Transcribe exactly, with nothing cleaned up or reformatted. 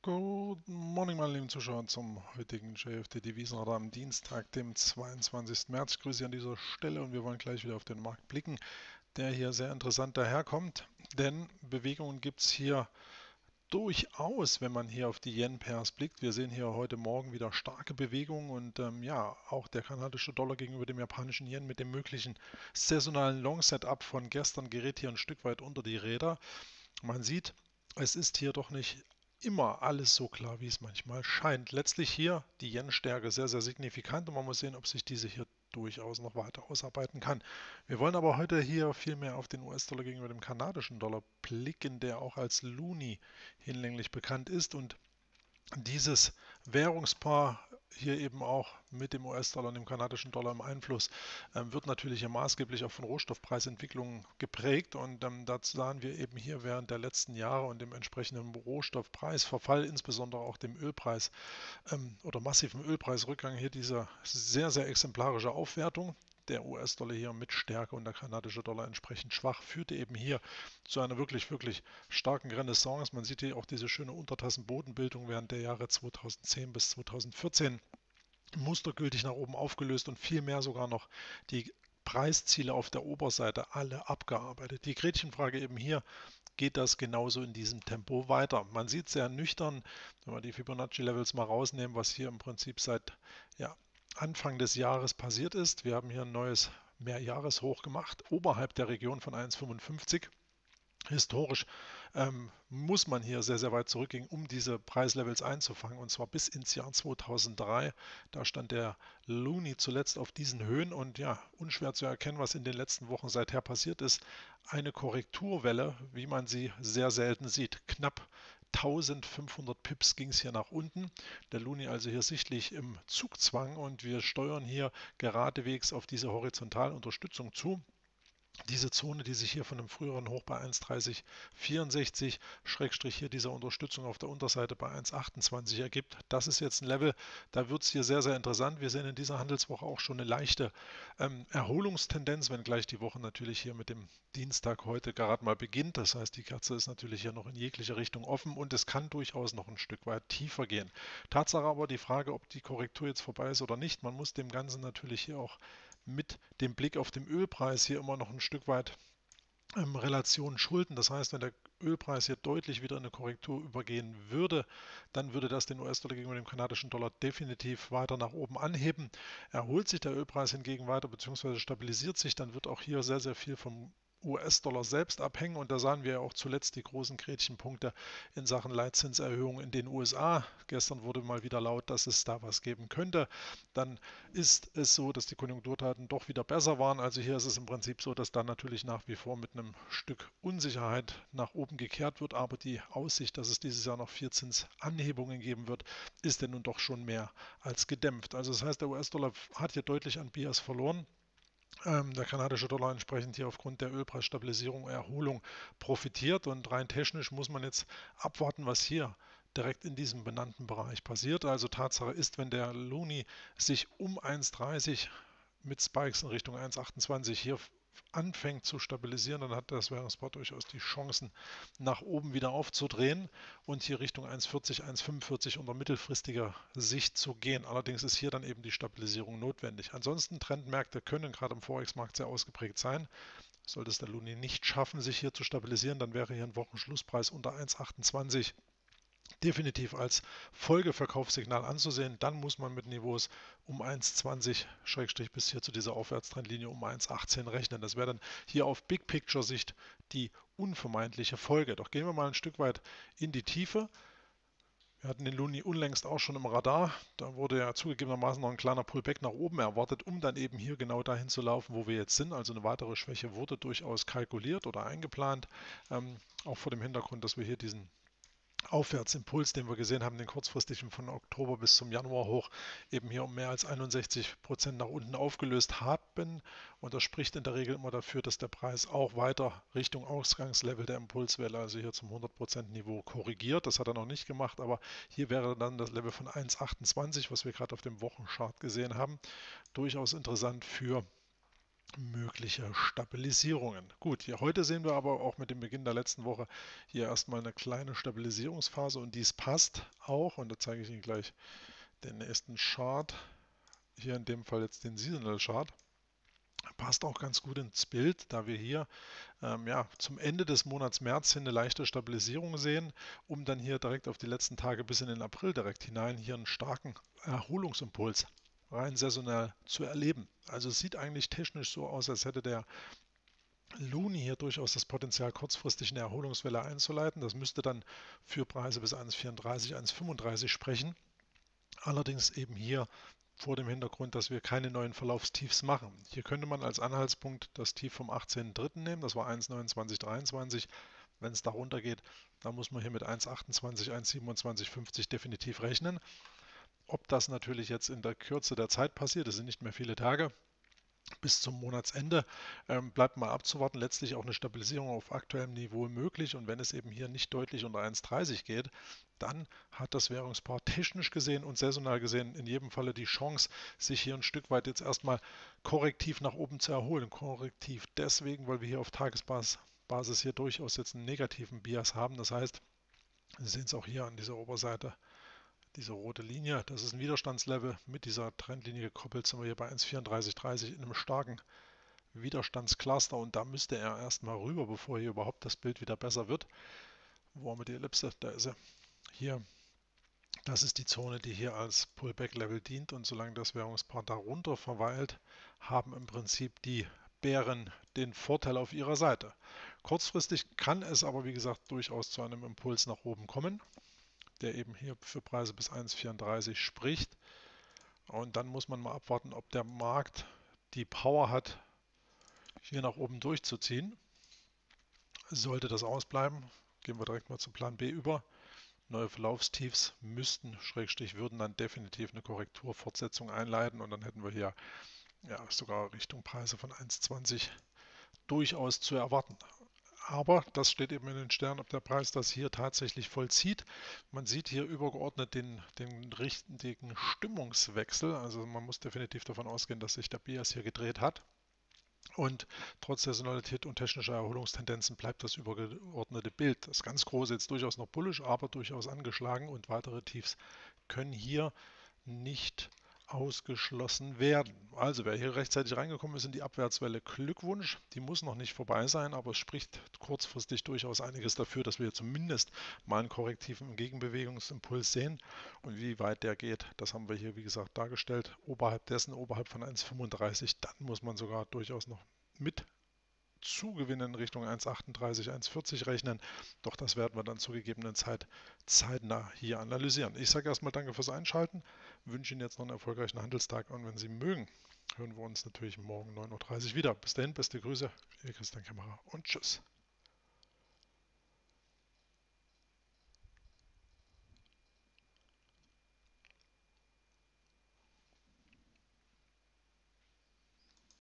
Guten Morgen, meine lieben Zuschauer, zum heutigen J F D Devisenradar am Dienstag, dem zweiundzwanzigsten März. Ich grüße Sie an dieser Stelle und wir wollen gleich wieder auf den Markt blicken, der hier sehr interessant daherkommt, denn Bewegungen gibt es hier durchaus, wenn man hier auf die Yen-Pairs blickt. Wir sehen hier heute Morgen wieder starke Bewegungen und ähm, ja, auch der kanadische Dollar gegenüber dem japanischen Yen mit dem möglichen saisonalen Long-Setup von gestern gerät hier ein Stück weit unter die Räder. Man sieht, es ist hier doch nicht immer alles so klar, wie es manchmal scheint. Letztlich hier die Yen-Stärke sehr, sehr signifikant und man muss sehen, ob sich diese hier durchaus noch weiter ausarbeiten kann. Wir wollen aber heute hier viel mehr auf den U S-Dollar gegenüber dem kanadischen Dollar blicken, der auch als Loonie hinlänglich bekannt ist und dieses Währungspaar hier eben auch mit dem U S-Dollar und dem kanadischen Dollar im Einfluss ähm, wird natürlich hier maßgeblich auch von Rohstoffpreisentwicklungen geprägt und ähm, dazu sahen wir eben hier während der letzten Jahre und dem entsprechenden Rohstoffpreisverfall, insbesondere auch dem Ölpreis ähm, oder massiven Ölpreisrückgang hier diese sehr, sehr exemplarische Aufwertung. Der U S-Dollar hier mit Stärke und der kanadische Dollar entsprechend schwach, führte eben hier zu einer wirklich, wirklich starken Renaissance. Man sieht hier auch diese schöne Untertassenbodenbildung während der Jahre zweitausendzehn bis zweitausendvierzehn mustergültig nach oben aufgelöst und vielmehr sogar noch die Preisziele auf der Oberseite alle abgearbeitet. Die Gretchenfrage eben hier, geht das genauso in diesem Tempo weiter? Man sieht sehr nüchtern, wenn wir die Fibonacci-Levels mal rausnehmen, was hier im Prinzip seit ja, Anfang des Jahres passiert ist. Wir haben hier ein neues Mehrjahreshoch gemacht, oberhalb der Region von eins Komma fünfundfünfzig. Historisch ähm, muss man hier sehr, sehr weit zurückgehen, um diese Preislevels einzufangen, und zwar bis ins Jahr zweitausenddrei. Da stand der Loonie zuletzt auf diesen Höhen und ja, unschwer zu erkennen, was in den letzten Wochen seither passiert ist. Eine Korrekturwelle, wie man sie sehr selten sieht. Knapp eintausendfünfhundert Pips ging es hier nach unten. Der Loonie also hier sichtlich im Zugzwang und wir steuern hier geradewegs auf diese Horizontalunterstützung zu. Diese Zone, die sich hier von einem früheren Hoch bei eins Komma dreißig vierundsechzig Schrägstrich hier dieser Unterstützung auf der Unterseite bei eins Komma achtundzwanzig ergibt, das ist jetzt ein Level, da wird es hier sehr, sehr interessant. Wir sehen in dieser Handelswoche auch schon eine leichte ähm, Erholungstendenz, wenngleich die Woche natürlich hier mit dem Dienstag heute gerade mal beginnt. Das heißt, die Kerze ist natürlich hier noch in jegliche Richtung offen und es kann durchaus noch ein Stück weit tiefer gehen. Tatsache aber die Frage, ob die Korrektur jetzt vorbei ist oder nicht. Man muss dem Ganzen natürlich hier auch mit dem Blick auf den Ölpreis hier immer noch ein Stück weit ähm, Relationen schulden. Das heißt, wenn der Ölpreis hier deutlich wieder in eine Korrektur übergehen würde, dann würde das den U S-Dollar gegenüber dem kanadischen Dollar definitiv weiter nach oben anheben. Erholt sich der Ölpreis hingegen weiter bzw. stabilisiert sich, dann wird auch hier sehr, sehr viel vom U S-Dollar selbst abhängen und da sahen wir ja auch zuletzt die großen Gretchenpunkte in Sachen Leitzinserhöhung in den U S A. Gestern wurde mal wieder laut, dass es da was geben könnte. Dann ist es so, dass die Konjunkturdaten doch wieder besser waren. Also hier ist es im Prinzip so, dass dann natürlich nach wie vor mit einem Stück Unsicherheit nach oben gekehrt wird, aber die Aussicht, dass es dieses Jahr noch vier Zinsanhebungen geben wird, ist denn nun doch schon mehr als gedämpft. Also das heißt, der U S-Dollar hat hier deutlich an Bias verloren. Ähm, der kanadische Dollar entsprechend hier aufgrund der Ölpreisstabilisierung, Erholung profitiert und rein technisch muss man jetzt abwarten, was hier direkt in diesem benannten Bereich passiert. Also Tatsache ist, wenn der Loonie sich um eins Komma dreißig mit Spikes in Richtung eins Komma achtundzwanzig hier anfängt zu stabilisieren, dann hat das Währungspaar durchaus die Chancen, nach oben wieder aufzudrehen und hier Richtung eins Komma vierzig, eins Komma fünfundvierzig unter mittelfristiger Sicht zu gehen. Allerdings ist hier dann eben die Stabilisierung notwendig. Ansonsten Trendmärkte können gerade im Forex-Markt sehr ausgeprägt sein. Sollte es der Luni nicht schaffen, sich hier zu stabilisieren, dann wäre hier ein Wochenschlusspreis unter eins Komma achtundzwanzig definitiv als Folgeverkaufssignal anzusehen. Dann muss man mit Niveaus um eins Komma zwanzig bis hier zu dieser Aufwärtstrendlinie um eins Komma achtzehn rechnen. Das wäre dann hier auf Big Picture Sicht die unvermeidliche Folge. Doch gehen wir mal ein Stück weit in die Tiefe. Wir hatten den Luni unlängst auch schon im Radar. Da wurde ja zugegebenermaßen noch ein kleiner Pullback nach oben erwartet, um dann eben hier genau dahin zu laufen, wo wir jetzt sind. Also eine weitere Schwäche wurde durchaus kalkuliert oder eingeplant. Ähm, auch vor dem Hintergrund, dass wir hier diesen Aufwärtsimpuls, den wir gesehen haben, den kurzfristigen von Oktober bis zum Januar hoch, eben hier um mehr als einundsechzig Prozent nach unten aufgelöst haben. Und das spricht in der Regel immer dafür, dass der Preis auch weiter Richtung Ausgangslevel der Impulswelle, also hier zum hundert Prozent Niveau korrigiert. Das hat er noch nicht gemacht, aber hier wäre dann das Level von eins Komma achtundzwanzig, was wir gerade auf dem Wochenchart gesehen haben, durchaus interessant für mögliche Stabilisierungen. Gut, hier heute sehen wir aber auch mit dem Beginn der letzten Woche hier erstmal eine kleine Stabilisierungsphase und dies passt auch, und da zeige ich Ihnen gleich den nächsten Chart, hier in dem Fall jetzt den Seasonal Chart. Passt auch ganz gut ins Bild, da wir hier ähm, ja, zum Ende des Monats März hin eine leichte Stabilisierung sehen, um dann hier direkt auf die letzten Tage bis in den April direkt hinein hier einen starken Erholungsimpuls rein saisonal zu erleben. Also es sieht eigentlich technisch so aus, als hätte der Luni hier durchaus das Potenzial, kurzfristig eine Erholungswelle einzuleiten. Das müsste dann für Preise bis eins Komma vierunddreißig, eins Komma fünfunddreißig sprechen. Allerdings eben hier vor dem Hintergrund, dass wir keine neuen Verlaufstiefs machen. Hier könnte man als Anhaltspunkt das Tief vom achtzehnten dritten nehmen, das war eins Komma neunundzwanzig dreiundzwanzig. Wenn es da runter geht, dann muss man hier mit eins Komma achtundzwanzig, eins Komma siebenundzwanzig fünfzig definitiv rechnen. Ob das natürlich jetzt in der Kürze der Zeit passiert, das sind nicht mehr viele Tage, bis zum Monatsende, ähm, bleibt mal abzuwarten. Letztlich auch eine Stabilisierung auf aktuellem Niveau möglich, und wenn es eben hier nicht deutlich unter eins Komma dreißig geht, dann hat das Währungspaar technisch gesehen und saisonal gesehen in jedem Falle die Chance, sich hier ein Stück weit jetzt erstmal korrektiv nach oben zu erholen. Korrektiv deswegen, weil wir hier auf Tagesbasis hier durchaus jetzt einen negativen Bias haben. Das heißt, Sie sehen es auch hier an dieser Oberseite, diese rote Linie, das ist ein Widerstandslevel, mit dieser Trendlinie gekoppelt sind wir hier bei eins Komma vierunddreißig dreißig in einem starken Widerstandscluster, und da müsste er erstmal rüber, bevor hier überhaupt das Bild wieder besser wird. Wo haben wir die Ellipse? Da ist er. Hier, das ist die Zone, die hier als Pullback-Level dient, und solange das Währungspaar darunter verweilt, haben im Prinzip die Bären den Vorteil auf ihrer Seite. Kurzfristig kann es aber, wie gesagt, durchaus zu einem Impuls nach oben kommen, der eben hier für Preise bis eins Komma vierunddreißig spricht. Und dann muss man mal abwarten, ob der Markt die Power hat, hier nach oben durchzuziehen. Sollte das ausbleiben, gehen wir direkt mal zu Plan B über. Neue Verlaufstiefs müssten, Schrägstrich würden dann definitiv eine Korrekturfortsetzung einleiten, und dann hätten wir hier ja, sogar Richtung Preise von eins Komma zwanzig durchaus zu erwarten. Aber das steht eben in den Sternen, ob der Preis das hier tatsächlich vollzieht. Man sieht hier übergeordnet den, den richtigen Stimmungswechsel. Also man muss definitiv davon ausgehen, dass sich der Bias hier gedreht hat. Und trotz Saisonalität und technischer Erholungstendenzen bleibt das übergeordnete Bild, das ganz große, jetzt durchaus noch bullisch, aber durchaus angeschlagen, und weitere Tiefs können hier nicht ausgeschlossen werden. Also wer hier rechtzeitig reingekommen ist in die Abwärtswelle, Glückwunsch. Die muss noch nicht vorbei sein, aber es spricht kurzfristig durchaus einiges dafür, dass wir zumindest mal einen korrektiven Gegenbewegungsimpuls sehen. Und wie weit der geht, das haben wir hier wie gesagt dargestellt. Oberhalb dessen, oberhalb von eins Komma fünfunddreißig, dann muss man sogar durchaus noch mit Zugewinnen in Richtung eins Komma achtunddreißig, eins Komma vierzig rechnen. Doch das werden wir dann zur gegebenen Zeit zeitnah hier analysieren. Ich sage erstmal danke fürs Einschalten, wünsche Ihnen jetzt noch einen erfolgreichen Handelstag, und wenn Sie mögen, hören wir uns natürlich morgen neun Uhr dreißig wieder. Bis dahin, beste Grüße, Ihr Christian Kämmerer und tschüss.